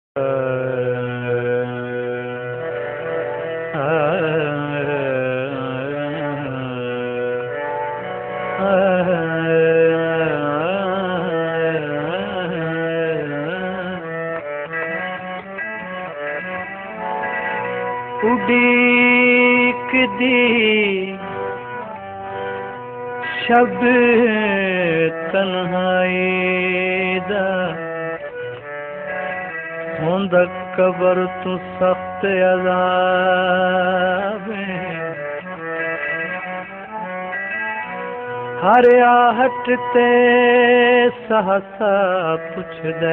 उड़ीक दी शब तन्हाई दा होंदा कबर तू सख्त अज़ाब हर आहट ते सहसा पुछ दे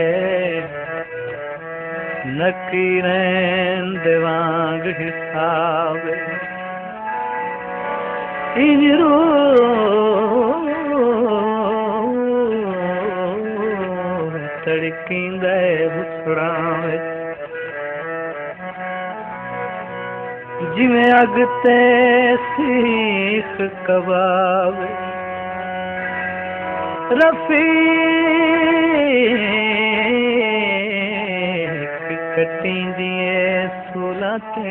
नकीरें देवांग हिसाब इंजरू तड़कींदे हुसड़ां जिवें अग ते सीख कबाब रफीक कटींदिए सूला ते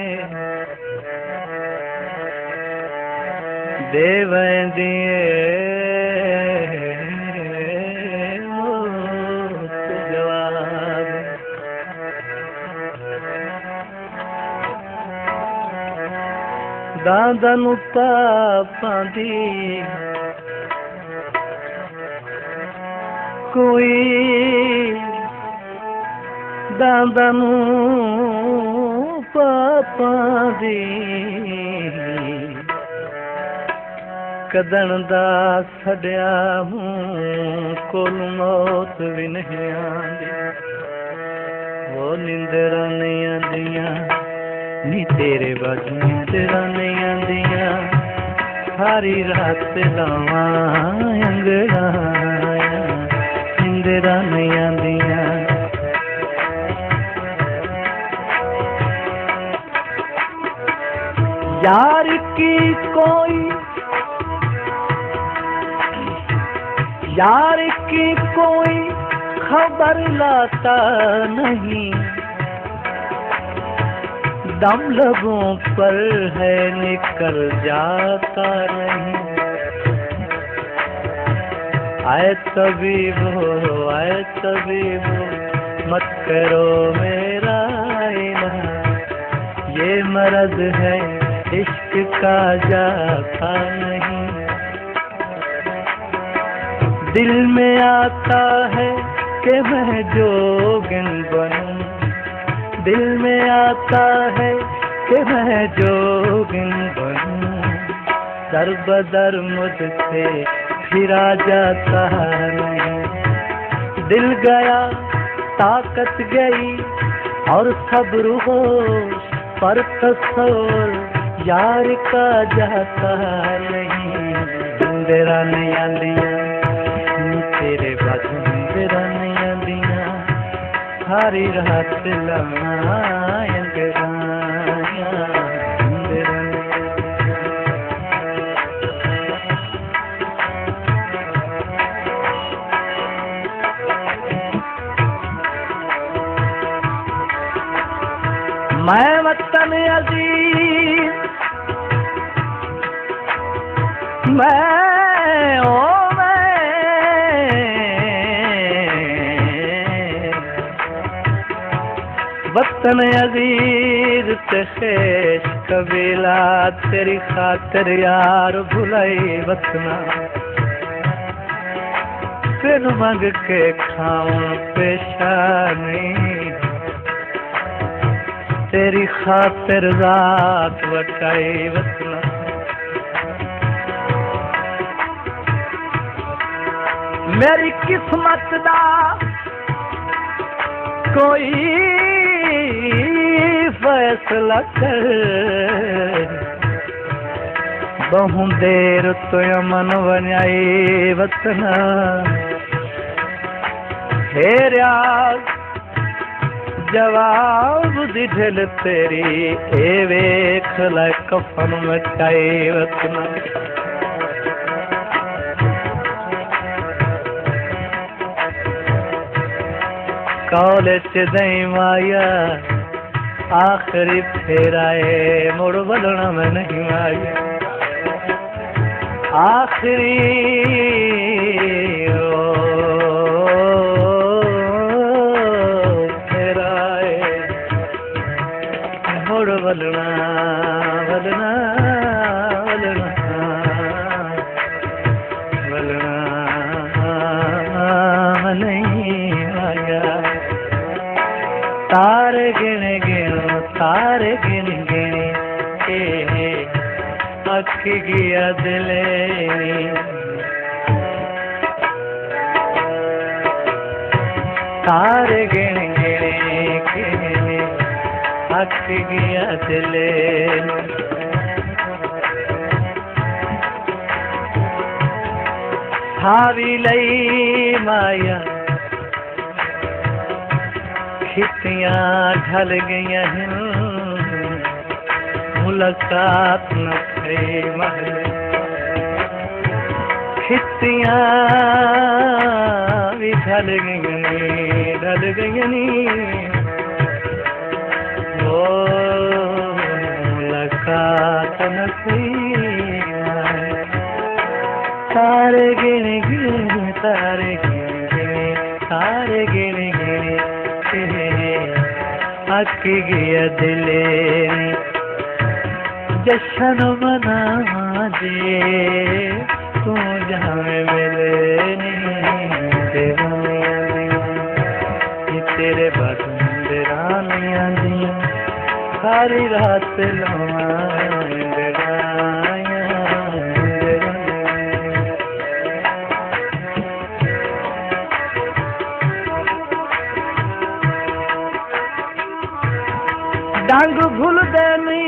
देवंदिए जवाब दादा नु पापां दी कोई दादा नू पापां दी कदन दा छड़िया हूं कोल मौत भी नहीं आंदी वो निंदरा नहीं आंदियां नी तेरे बाजू निंदरा नहीं आंदियां सारी रात लावां अंगड़ाया निंदरा नहीं आंदियां यार की कोई खबर लाता नहीं दम लबों पर है निकल जाता नहीं आए तबीबो मत करो मेरा इलाज ये मर्ज है इश्क का जाता नहीं दिल में आता है कि मैं जोगिन बनूं दिल में आता है कि मैं जोगिन बनूं दर बदर मुझसे फिरा जाता नहीं दिल गया ताकत गई और सब्र हो पर तस्वर यार का जाता नहीं निंदरा नहीं आंदियां तेरे बाजू निंदरा नहीं आंदियां सारी रात लावां अंगड़ाया निंदरा मैं वतन अजीज वतन अजीज ते खेश कबीला तेरी खातिर यार भुलाई वतना फिर मंग के खाऊं पेशानी तेरी खातिर रात वटाई वतना मेरी किस्मत दा कोई फैसला कर बहु देर तो अमन वनाई वतना हेरिया जवाब दी ढिल तेरी ए वेख लै कफन मचाई वतना कॉलेज दई माया आखिरी फेराए मुड़ बदलना में नहीं माया आखिरी फेराए मुड़ बदलना बदलना बदलना बदलना नहीं आया तारे गिन गिनो तारे गिन गिने अख गया दिले तारे गिन गिने अख गया दिले हावी लई माया खितियां ढल गई हैं मुलाकात न थई महल खितियां भी ढल गई ओ मुलाकात न थई तारे गिन गिन तारे गिन गिन तारे गिन गिन अक गया दिले जशन मनावा जे तू जावे मिले तेरे बदन रानियां दियां सारी रात लवा डांग भूल देनी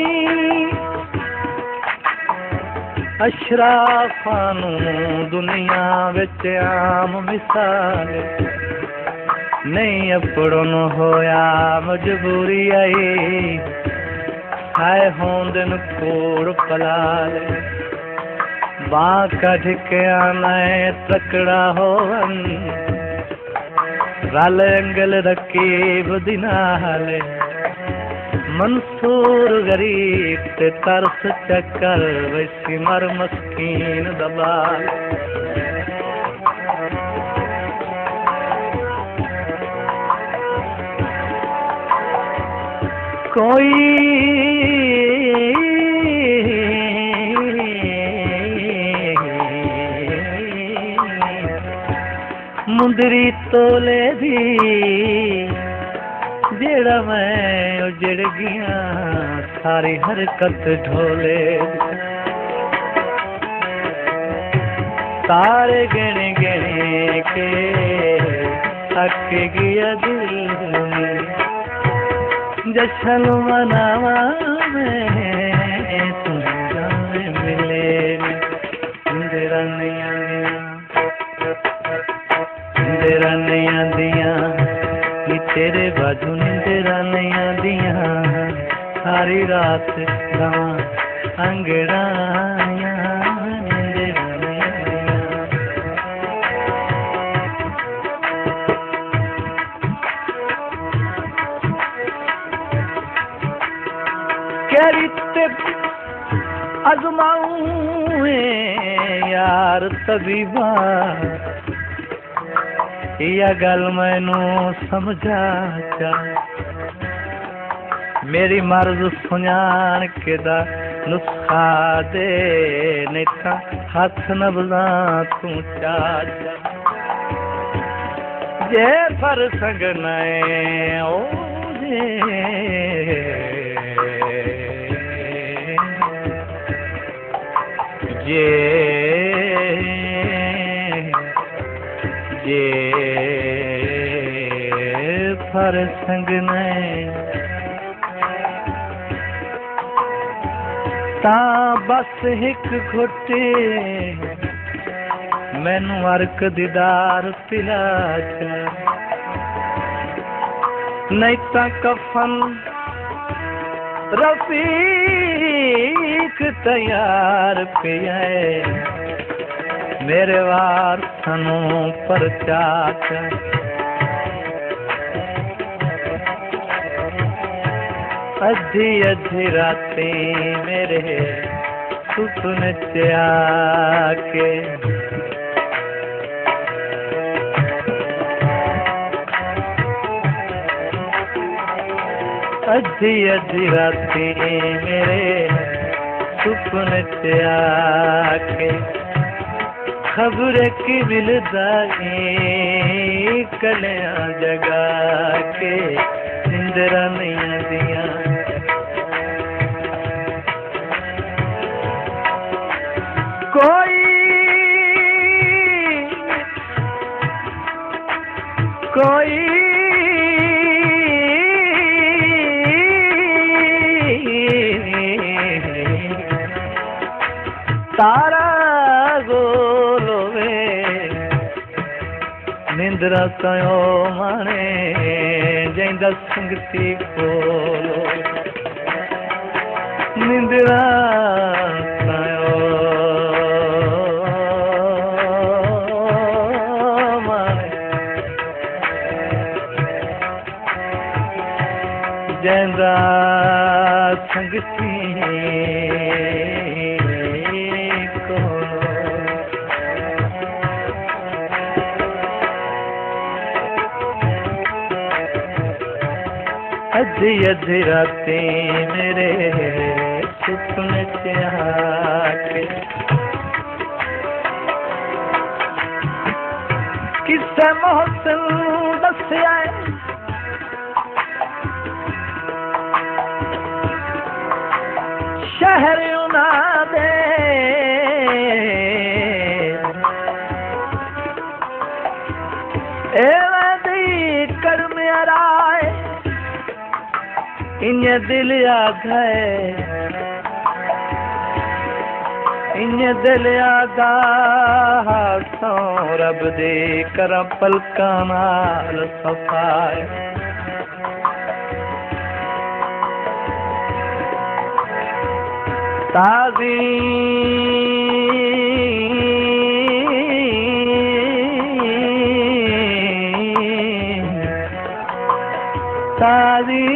अशराफानू दुनिया विच आम मिसाल नहीं अपड़न होया मजबूरी आई हाय होंदन कोड़ पलाल बां कढ के आना तकड़ा होवन रल अंगल रकीब दिनाल मंसूर गरीब ते तरस चक्कर वैसी मर मस्कीन दबाल कोई मुंदरी तोले दी जेड़ा मैं उजड़ गया सारी हरकत ढोले तारे गिन गिन के थक गया दिल जशन मनावा में तुम जाने मिले इंदिरा नहीं आंदिया तेरे बाजू निंदरा नहीं आंदिया सारी रात गवा अंगड़ाया निंदरा नहीं आंदिया कैरी ते आजमाऊं यार तबीबा या गल मैनू समझा चा मेरी मर्ज सुजान के दा नुस्खा दे नहीं तां हथ न बजा तू चाचा जे पर संग नए ओ जे पर संग ता बस एक घुटे मैनू अर्क दीदार पिला नहीं ता कफन रफीक तैयार पिया मेरे वार सनू पर चाचा अधी अधी रातें मेरे सुपने च आके अधी अधी रातें मेरे सुपने च आके खबर की मिलदा कलियां जगा के निंदरा नहीं आदियां कोई कोई तारा गोलोवे निंद्रा कयो माने जैंदा संगती कोलो निंद्रा कयो माने जैंदा संगती अधी अधी रातें मेरे सुपने च आके किसे मोहसिन दस्या शहर उना दे एवे दी कर्म आराए इन दिल आघाए इन दिल आगा सो रब दे कर पलका नाल सफाए ताज़ी ताज़ी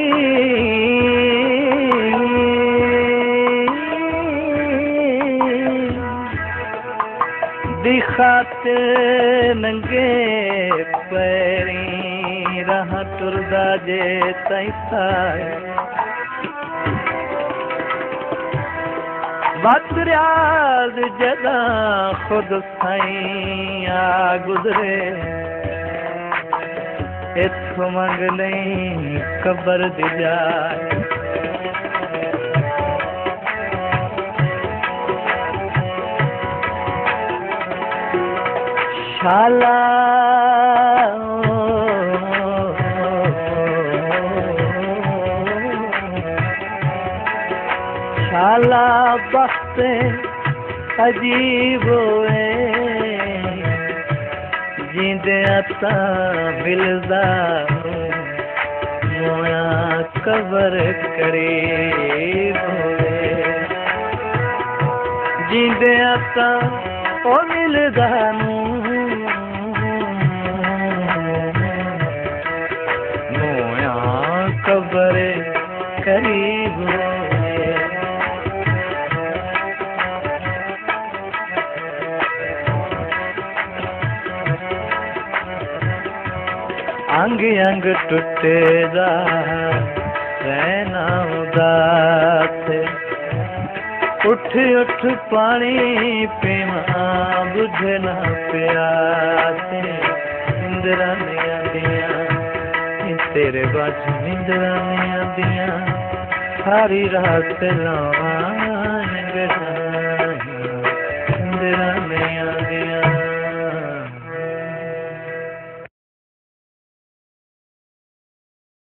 दिखाते नंगे पैरी राह टुरदा जे तैसाए वातरियाद जदा खुद साइया गुजरे इत्थों मंग नहीं कबर दी जाए शाला शाला वक्त अजीब होए जिंदे आता मिलदा मोया कबर करीब होए जिंदे आता ओ मिलदा मोया कबर करीब होए अंग अंग टुटे दा रहना उदास उठ उठ पानी पीवा बुझे ना प्यास निंदरा नहीं आदियां तेरे बाजू निंदरा नहीं आदियां सारी रात लावां